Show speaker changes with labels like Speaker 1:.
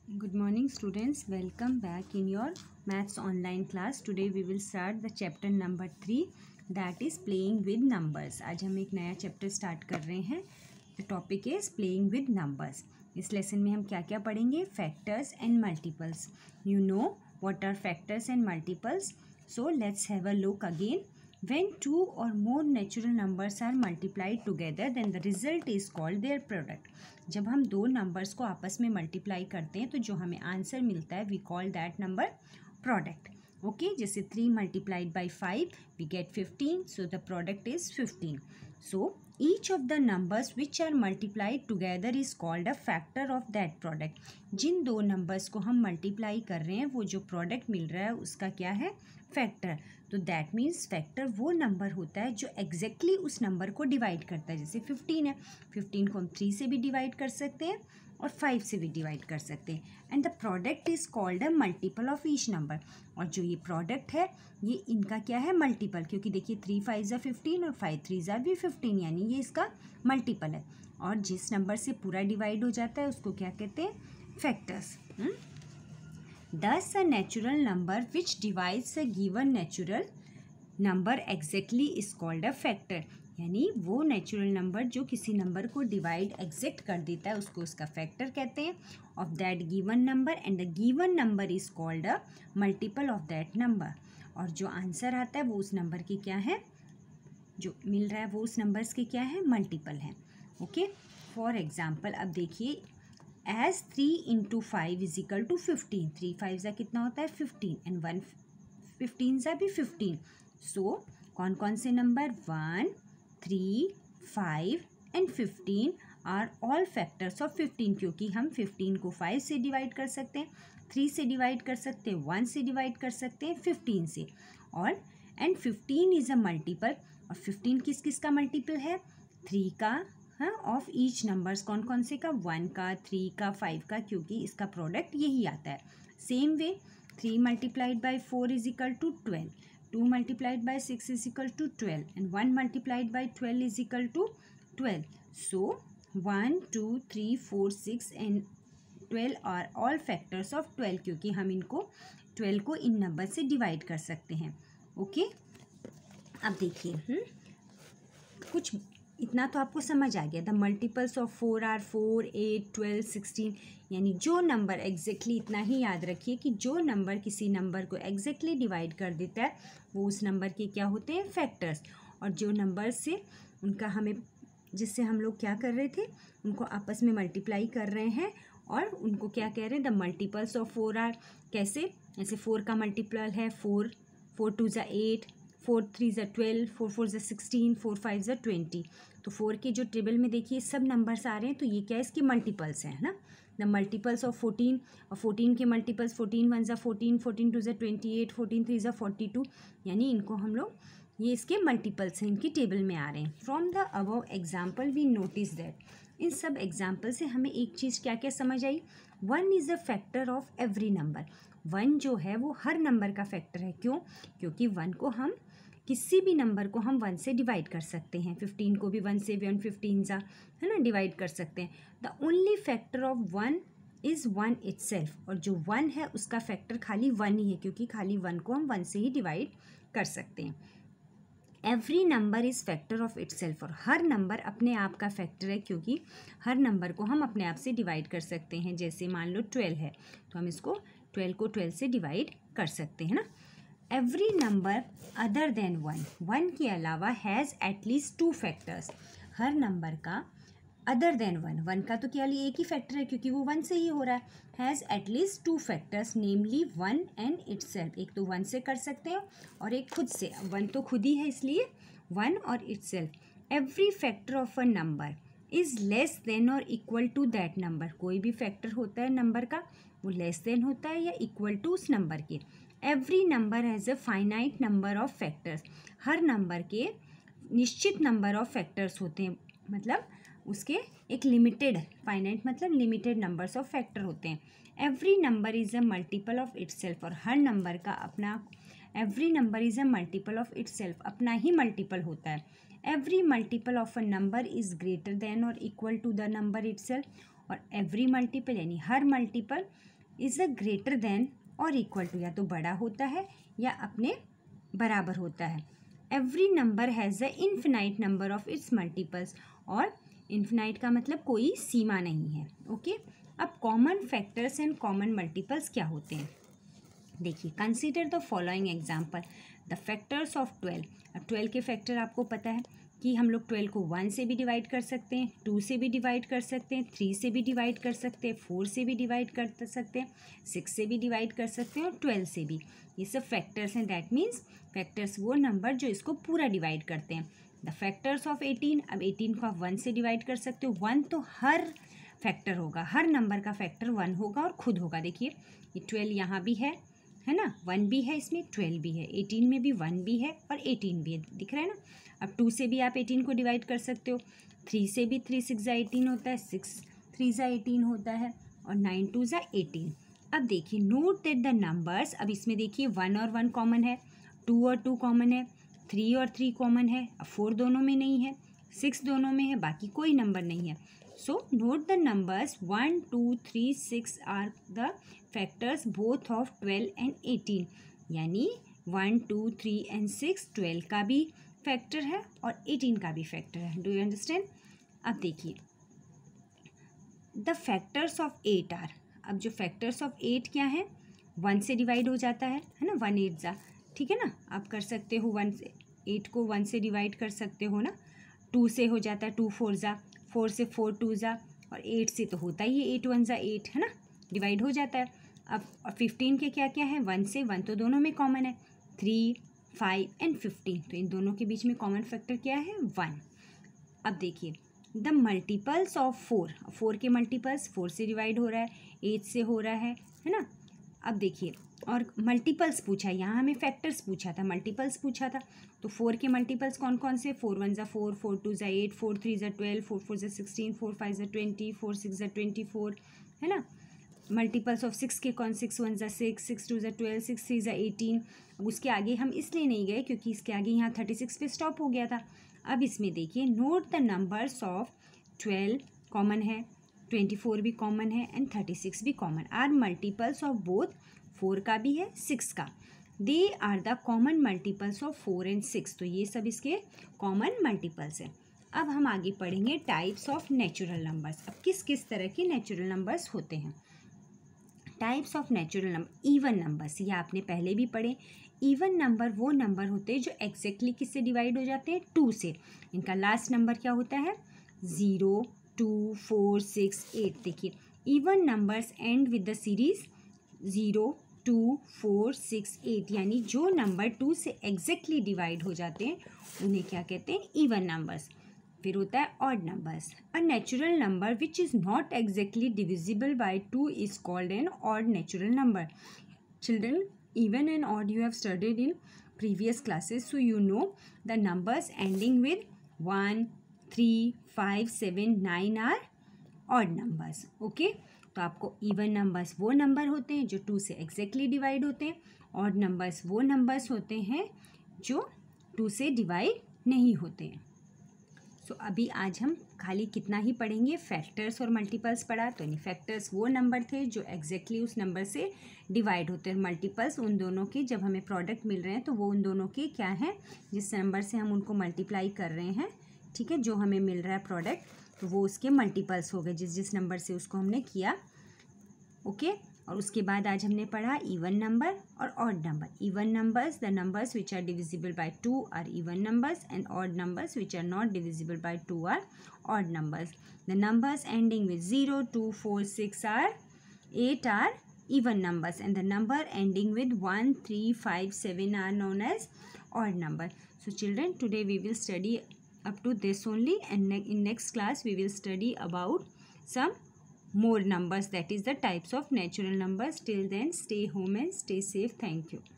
Speaker 1: Good morning students, welcome back in your maths online class. Today we will start the chapter number 3, that is playing with numbers. आज हम एक नया chapter start कर रहे हैं. The topic is playing with numbers. इस lesson में हम क्या क्या पढ़ेंगे? Factors and multiples. You know what are factors and multiples? So let's have a look again. When two or more natural numbers are multiplied together, then the result is called their product. जब हम दो numbers को आपस में multiply करते हैं तो जो हमें आंसर मिलता है we call that number product. Okay, जैसे 3 multiplied by 5 we get 15, so the product is 15. So each of the numbers which are multiplied together is called a factor of that product. जिन दो numbers को हम multiply कर रहे हैं वो जो प्रोडक्ट मिल रहा है उसका क्या है? फैक्टर. तो दैट मीन्स फैक्टर वो नंबर होता है जो एग्जैक्टली उस नंबर को डिवाइड करता है. जैसे 15 है, 15 को हम 3 से भी डिवाइड कर सकते हैं और 5 से भी डिवाइड कर सकते हैं. And the product is called a multiple of each number. और जो ये प्रोडक्ट है ये इनका क्या है? मल्टीपल. क्योंकि देखिए 3 5 ज़ा 15 और 5 3 ज़ा भी 15, यानी ये इसका मल्टीपल है. और जिस नंबर से पूरा डिवाइड हो जाता है उसको क्या कहते हैं? Factors. Thus, a natural number which divides a given natural number exactly is called a factor. यानी वो नेचुरल नंबर जो किसी नंबर को डिवाइड एग्जैक्ट कर देता है उसको उसका फैक्टर कहते हैं of that given number. And the given number is called a multiple of that number. और जो आंसर आता है वो उस नंबर की क्या है? जो मिल रहा है वो उस नंबर्स के क्या है? मल्टीपल है. ओके, फॉर एग्जाम्पल अब देखिए as 3 into 5 is equal to 15. 3 5 ज़ा कितना होता है? 15 एंड 1 15 ज़ा भी 15. सो कौन कौन से number? 1 3 5 and 15 are all factors of 15. क्योंकि हम 15 को 5 से डिवाइड कर सकते हैं, 3 से डिवाइड कर सकते हैं, 1 से डिवाइड कर सकते हैं, 15 से. और एंड 15 इज़ अ मल्टीपल. और 15 किस किस का मल्टीपल है? 3 का, हाँ, ऑफ ईच नंबर्स. कौन कौन से का? 1 का, 3 का, 5 का, क्योंकि इसका प्रोडक्ट यही आता है. Same way 3 multiplied by 4 is equal to 12, 2 multiplied by 6 is equal to 12 and 1 multiplied by 12 is equal to 12. So 1 2 3 4 6 and 12 are all factors of 12. क्योंकि हम इनको 12 को इन नंबर से डिवाइड कर सकते हैं. ओके, अब देखिए कुछ इतना तो आपको समझ आ गया. The multiples of 4 are 4 8 12 16. यानी जो नंबर एग्जैक्टली, इतना ही याद रखिए कि जो नंबर किसी नंबर को एग्जैक्टली डिवाइड कर देता है वो उस नंबर के क्या होते हैं? फैक्टर्स. और जो नंबर से उनका हमें, जिससे हम लोग क्या कर रहे थे, उनको आपस में मल्टीप्लाई कर रहे हैं और उनको क्या कह रहे हैं? The multiples of 4 are. कैसे? जैसे 4 का मल्टीपल है 4, 4 2 ज़ा 8, 4 3 ज़ा 12, 4 4 ज़ा 16, 4 5 ज़ा 20. तो 4 के जो टेबल में देखिए सब नंबर्स आ रहे हैं तो ये क्या है? इसके मल्टीपल्स हैं, है ना. द मल्टीपल्स ऑफ 14, और 14 के मल्टीपल्स 14 1 ज़ा 14, 14 2 ज़ा 28, 14 3 ज़ा 42. यानी इनको हम लोग, ये इसके मल्टीपल्स हैं, इनकी टेबल में आ रहे हैं. From the above example we notice that. इन सब एग्जाम्पल से हमें एक चीज़ क्या क्या समझ आई? 1 is a factor of every number. 1 जो है वो हर नंबर का फैक्टर है. क्यों? क्योंकि 1 को हम, किसी भी नंबर को हम 1 से डिवाइड कर सकते हैं. 15 को भी 1 से, 1 15 ज़ा, है ना, डिवाइड कर सकते हैं. The only factor of 1 is 1 itself. और जो 1 है उसका फैक्टर खाली 1 ही है, क्योंकि खाली 1 को हम 1 से ही डिवाइड कर सकते हैं. Every number is factor of itself. और हर नंबर अपने आप का फैक्टर है, क्योंकि हर नंबर को हम अपने आप से डिवाइड कर सकते हैं. जैसे मान लो 12 है तो हम इसको 12 को 12 से डिवाइड कर सकते हैं ना. एवरी नंबर अदर देन 1 के अलावा हैज़ एटलीस्ट 2 फैक्टर्स. हर नंबर का अदर देन 1 का तो केवल एक ही फैक्टर है क्योंकि वो 1 से ही हो रहा है. Has at least 2 factors namely 1 and itself. एक तो 1 से कर सकते हैं और एक खुद से. 1 तो खुद ही है इसलिए 1 और itself. Every factor of a number is less than और इक्वल टू दैट नंबर. कोई भी फैक्टर होता है नंबर का वो लेस देन होता है या इक्वल टू उस नंबर के. Every number has a finite number of factors. हर नंबर के निश्चित नंबर ऑफ फैक्टर्स होते हैं, मतलब उसके एक लिमिटेड, फाइनाइट मतलब लिमिटेड नंबर्स ऑफ फैक्टर होते हैं. Every number is a multiple of itself. और हर नंबर का अपना, every number is a multiple of itself, अपना ही मल्टीपल होता है. Every multiple of a number is greater than और equal to the number itself. और एवरी मल्टीपल यानी हर multiple is a greater than और इक्वल टू, या तो बड़ा होता है या अपने बराबर होता है। Every number has a infinite number of its multiples, और इन्फिनाइट का मतलब कोई सीमा नहीं है। ओके, अब common factors and common multiples क्या होते हैं देखिए। Consider the following example, the factors of 12। अब 12 के फैक्टर आपको पता है कि हम लोग 12 को 1 से भी डिवाइड कर सकते हैं, 2 से भी डिवाइड कर सकते हैं, 3 से भी डिवाइड कर सकते हैं, 4 से भी डिवाइड कर सकते हैं, 6 से भी डिवाइड कर सकते हैं और 12 से भी। ये सब फैक्टर्स हैं। दैट मीन्स फैक्टर्स वो नंबर जो इसको पूरा डिवाइड करते हैं। द फैक्टर्स ऑफ 18, अब 18 को आप 1 से डिवाइड कर सकते हो। 1 तो हर फैक्टर होगा, हर नंबर का फैक्टर 1 होगा और खुद होगा। देखिए ये 12 यहाँ भी है ना, 1 भी है इसमें, 12 भी है, 18 में भी 1 भी है और 18 भी है, दिख रहा है ना। अब 2 से भी आप 18 को डिवाइड कर सकते हो, 3 से भी 3 6 18 होता है, 6 3 18 होता है और 9 2 18। अब देखिए नोट दैट द नंबर्स, अब इसमें देखिए 1 और 1 कॉमन है, 2 और 2 कॉमन है, 3 और 3 कॉमन है, अब 4 दोनों में नहीं है, 6 दोनों में है, बाकी कोई नंबर नहीं है। So note the numbers 1 2 3 6 are the factors both of 12 and 18, यानी 1 2 3 एंड 6 12 का भी फैक्टर है और 18 का भी फैक्टर है। Do you understand? अब देखिए द फैक्टर्स ऑफ 8 आर, अब जो फैक्टर्स ऑफ 8 क्या है, 1 से डिवाइड हो जाता है ना, 1 8 जा, ठीक है ना। आप कर सकते हो 1 से 8 को 1 से डिवाइड कर सकते हो ना। 2 से हो जाता है 2 4 जा, 4 से 4 2 जा और 8 से तो होता ही है 8 1 जा 8, है ना, डिवाइड हो जाता है। अब 15 के क्या क्या है, 1 से 1 तो दोनों में कॉमन है, 3 5 एंड 15, तो इन दोनों के बीच में कॉमन फैक्टर क्या है, 1। अब देखिए द मल्टीपल्स ऑफ 4, 4 के मल्टीपल्स 4 से डिवाइड हो रहा है, 8 से हो रहा है ना। अब देखिए और मल्टीपल्स पूछा है, यहाँ हमें फैक्टर्स पूछा था, मल्टीपल्स पूछा था। तो 4 के मल्टीपल्स कौन कौन से, 4 1 जा 4, 4 2 जा 8, 4 3 जा 12, 4 4 जा 16, 4 5 जा 20, 4 6 जा 24, है ना। मल्टीपल्स ऑफ 6 के कौन, 6 1 जा 6, 6 2 जा 12, 6 3 जा 18। अब उसके आगे हम इसलिए नहीं गए क्योंकि इसके आगे यहाँ 36 पे स्टॉप हो गया था। अब इसमें देखिए note the numbers of 12 common है, 24 भी कॉमन है एंड 36 भी common, are multiples of both, 4 का भी है 6 का। They are the common multiples of 4 and 6, तो ये सब इसके कॉमन मल्टीपल्स हैं। अब हम आगे पढ़ेंगे टाइप्स ऑफ नेचुरल नंबर्स। अब किस किस तरह के नेचुरल नंबर्स होते हैं। Types of natural number, even numbers, ये आपने पहले भी पढ़े। इवन नंबर वो नंबर होते हैं जो एग्जैक्टली किससे डिवाइड हो जाते हैं, 2 से। इनका लास्ट नंबर क्या होता है, 0 2 4 6 8। देखिए even numbers end with the series 0 2 4 6 8, यानी जो नंबर 2 से एग्जैक्टली डिवाइड हो जाते हैं उन्हें क्या कहते हैं, इवन नंबर्स। फिर होता है odd numbers. A natural number which is not exactly divisible by 2 is called an odd natural number. Children, even and odd you have studied in previous classes, so you know the numbers ending with 1 3 5 7 9 are odd numbers. okay, तो आपको even numbers वो number होते हैं जो 2 से exactly divide होते हैं, odd numbers वो नंबर्स होते हैं जो 2 से डिवाइड नहीं होते हैं। सो अभी आज हम खाली कितना ही पढ़ेंगे, फैक्टर्स और मल्टीपल्स पढ़ा। तो नहीं, फैक्टर्स वो नंबर थे जो एग्जैक्टली उस नंबर से डिवाइड होते हैं, मल्टीपल्स उन दोनों के जब हमें प्रोडक्ट मिल रहे हैं तो वो उन दोनों के क्या हैं, जिस नंबर से हम उनको मल्टीप्लाई कर रहे हैं, ठीक है, जो हमें मिल रहा है प्रोडक्ट, तो वो उसके मल्टीपल्स हो गए जिस जिस नंबर से उसको हमने किया। ओके, और उसके बाद आज हमने पढ़ा इवन नंबर और odd number. Even numbers, the numbers which are divisible by 2 are even numbers, and odd numbers which are not divisible by 2 are odd numbers. The numbers ending with 0 2 4 6 or 8 are even numbers, and the number ending with 1 3 5 7 are known as odd number. So children, today we will study up to this only, and in next class we will study about some more numbers, that is the types of natural numbers. Till then, stay home and stay safe. Thank you.